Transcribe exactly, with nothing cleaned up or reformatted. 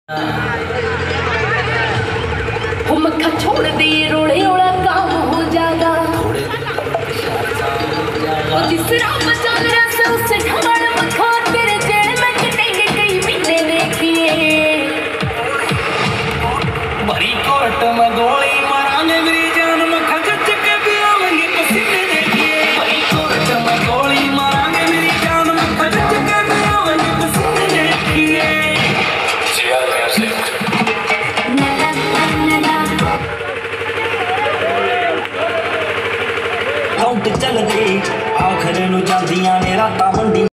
मक्खा छोड़ दे रोड़े ओला काम हो जाएगा जिस राम